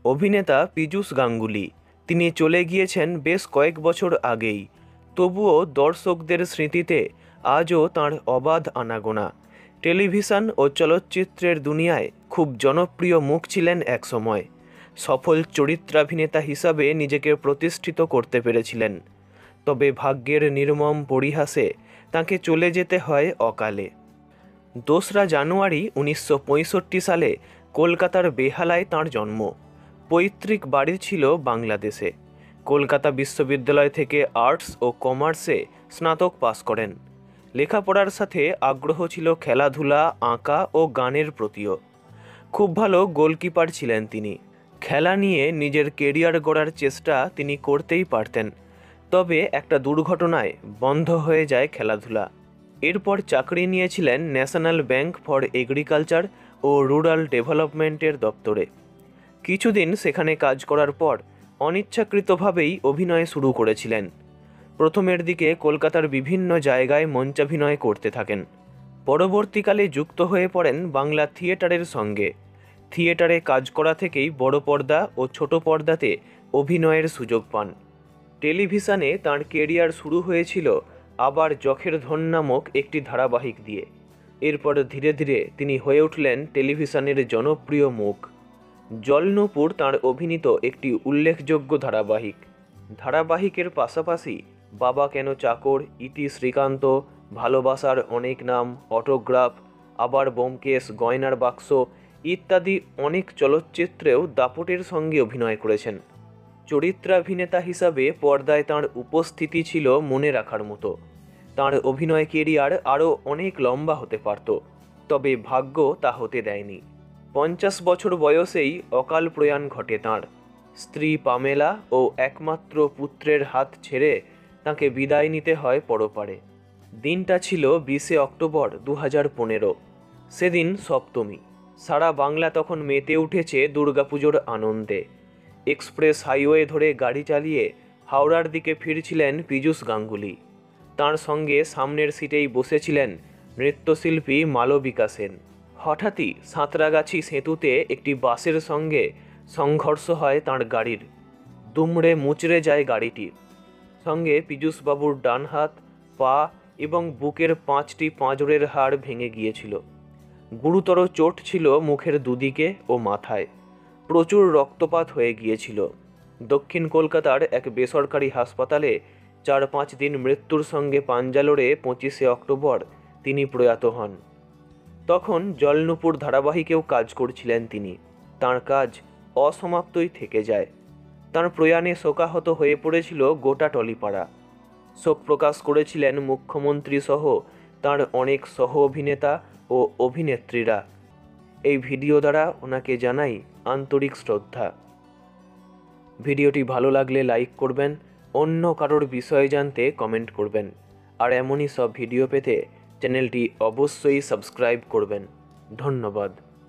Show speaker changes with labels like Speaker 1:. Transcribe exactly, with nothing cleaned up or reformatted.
Speaker 1: অভিনেতা পীযূষ গাঙ্গুলি। তিনি চলে গিয়েছেন বেশ কয়েক বছর আগেই, তবুও দর্শকদের স্মৃতিতে আজও তাঁর অবাধ আনাগোনা। টেলিভিশন ও চলচ্চিত্রের দুনিয়ায় খুব জনপ্রিয় মুখ ছিলেন একসময়। সফল চরিত্রাভিনেতা হিসাবে নিজেকে প্রতিষ্ঠিত করতে পেরেছিলেন, তবে ভাগ্যের নির্মম পরিহাসে তাঁকে চলে যেতে হয় অকালে। দোসরা জানুয়ারি উনিশশো পঁয়ষট্টি সালে কলকাতার বেহালায় তাঁর জন্ম। পৈতৃক বাড়ি ছিল বাংলাদেশে। কলকাতা বিশ্ববিদ্যালয় থেকে আর্টস ও কমার্সে স্নাতক পাশ করেন। লেখাপড়ার সাথে আগ্রহ ছিল খেলাধুলা, আঁকা ও গানের প্রতিও। খুব ভালো গোলকিপার ছিলেন তিনি। খেলা নিয়ে নিজের কেরিয়ার গড়ার চেষ্টা তিনি করতেই পারতেন, তবে একটা দুর্ঘটনায় বন্ধ হয়ে যায় খেলাধুলা। এরপর চাকরি নিয়েছিলেন ন্যাশনাল ব্যাংক ফর এগ্রিকালচার ও রুরাল ডেভেলপমেন্টের দপ্তরে। কিছুদিন সেখানে কাজ করার পর অনিচ্ছাকৃতভাবেই অভিনয় শুরু করেছিলেন। প্রথমের দিকে কলকাতার বিভিন্ন জায়গায় মঞ্চাভিনয় করতে থাকেন। পরবর্তীকালে যুক্ত হয়ে পড়েন বাংলা থিয়েটারের সঙ্গে। থিয়েটারে কাজ করা থেকেই বড় পর্দা ও ছোট পর্দাতে অভিনয়ের সুযোগ পান। টেলিভিশনে তাঁর কেরিয়ার শুরু হয়েছিল আবার যখের ধন নামক একটি ধারাবাহিক দিয়ে। এরপর ধীরে ধীরে তিনি হয়ে উঠলেন টেলিভিশনের জনপ্রিয় মুখ। জলনূপুর তাঁর অভিনীত একটি উল্লেখযোগ্য ধারাবাহিক। ধারাবাহিকের পাশাপাশি বাবা কেন চাকর, ইতি শ্রীকান্ত, ভালোবাসার অনেক নাম, অটোগ্রাফ, আবার ব্যোমকেশ, গয়নার বাক্স ইত্যাদি অনেক চলচ্চিত্রেও দাপটের সঙ্গে অভিনয় করেছেন। চরিত্রাভিনেতা হিসাবে পর্দায় তাঁর উপস্থিতি ছিল মনে রাখার মতো। তাঁর অভিনয় কেরিয়ার আরও অনেক লম্বা হতে পারত, তবে ভাগ্য তা হতে দেয়নি। পঞ্চাশ বছর বয়সেই অকাল প্রয়াণ ঘটে তাঁর। স্ত্রী পামেলা ও একমাত্র পুত্রের হাত ছেড়ে তাঁকে বিদায় নিতে হয় পরপারে। দিনটা ছিল বিশে অক্টোবর দু হাজার পনেরো। সেদিন সপ্তমী। সারা বাংলা তখন মেতে উঠেছে দুর্গাপুজোর আনন্দে। এক্সপ্রেস হাইওয়ে ধরে গাড়ি চালিয়ে হাওড়ার দিকে ফিরছিলেন পীযূষ গাঙ্গুলি। তাঁর সঙ্গে সামনের সিটেই বসেছিলেন নৃত্যশিল্পী মালবিকা সেন। হঠাৎই সাঁতরাগাছি সেতুতে একটি বাসের সঙ্গে সংঘর্ষ হয় তাঁর গাড়ির। দুমড়ে মুচড়ে যায় গাড়িটি। সঙ্গে পীযূষবাবুর ডান হাত, পা এবং বুকের পাঁচটি পাঁজরের হাড় ভেঙে গিয়েছিল। গুরুতর চোট ছিল মুখের দুদিকে ও মাথায়। প্রচুর রক্তপাত হয়ে গিয়েছিল। দক্ষিণ কলকাতার এক বেসরকারি হাসপাতালে চার পাঁচ দিন মৃত্যুর সঙ্গে পাঞ্জা লড়ে পঁচিশে অক্টোবর তিনি প্রয়াত হন। তখন জলনূপুর ধারাবাহিকেও কাজ করছিলেন তিনি। তাঁর কাজ অসমাপ্তই থেকে যায়। তাঁর প্রয়াণে শোকাহত হয়ে পড়েছিল গোটা টলিপাড়া। শোক প্রকাশ করেছিলেন মুখ্যমন্ত্রী সহ তাঁর অনেক সহ অভিনেতা ও অভিনেত্রীরা। এই ভিডিও দ্বারা ওনাকে জানাই আন্তরিক শ্রদ্ধা। ভিডিওটি ভালো লাগলে লাইক করবেন, অন্য কারোর বিষয়ে জানতে কমেন্ট করবেন, আর এমনই সব ভিডিও পেতে চ্যানেলটি অবশ্যই সাবস্ক্রাইব করবেন। ধন্যবাদ।